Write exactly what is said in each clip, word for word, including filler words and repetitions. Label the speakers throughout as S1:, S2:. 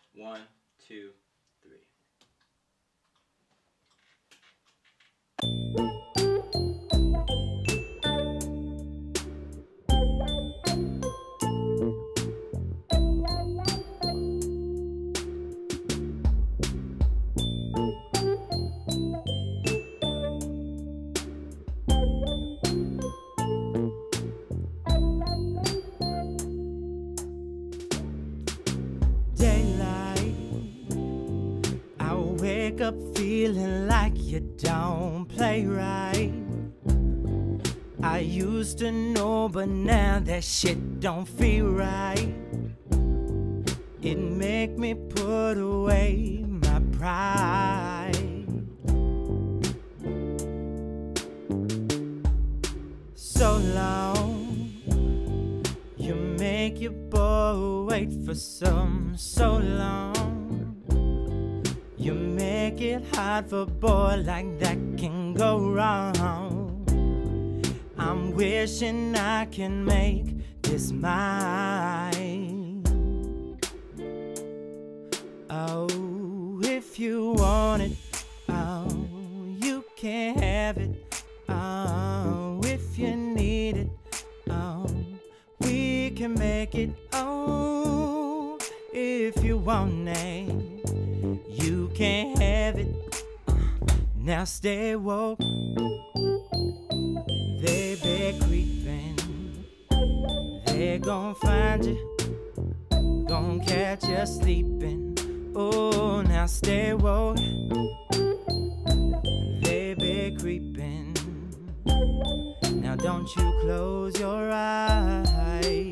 S1: One, two, three.
S2: Up feeling like you don't play right. I used to know, but now that shit don't feel right. It make me put away my pride. So long, you make your boy wait for some so long. You make it hard for a boy like that can go wrong. I'm wishing I can make this mine. Oh, if you want it, oh, you can have it. Oh, if you need it, oh, we can make it. Oh, if you want it, you can have it. Uh, now stay woke. They be creeping. They gon' find you, gon' catch you sleeping. Oh, now stay woke. They be creeping. Now don't you close your eyes.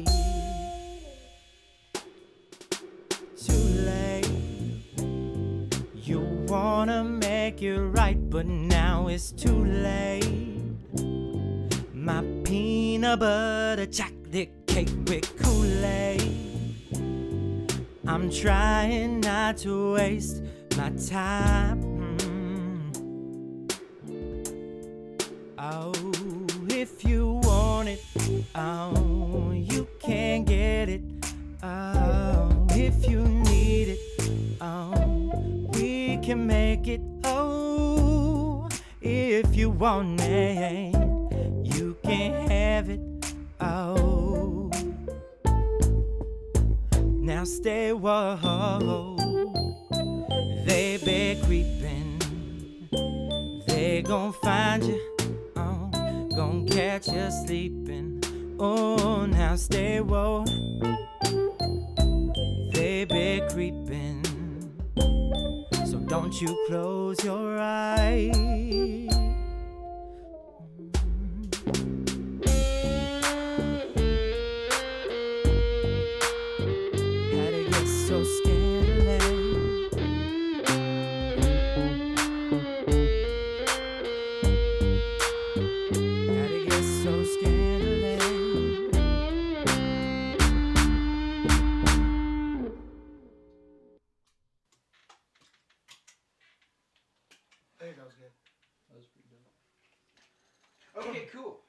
S2: Too late. You wanna make it right, but now it's too late. My peanut butter chocolate cake with Kool-Aid. I'm trying not to waste my time. Oh, if you want it, oh, you can get it. Oh, if you need it, oh, we can make it. Oh, if you want it, you can have it. Oh, now stay woke. They be creeping. They gon' find you. Oh, gon' catch you sleeping. Oh, now stay woke. They be creeping. So don't you close your eyes. Gotta get so scandalous. Gotta get so scandalous.
S3: I think that was good.
S1: That was pretty dope. Okay, cool.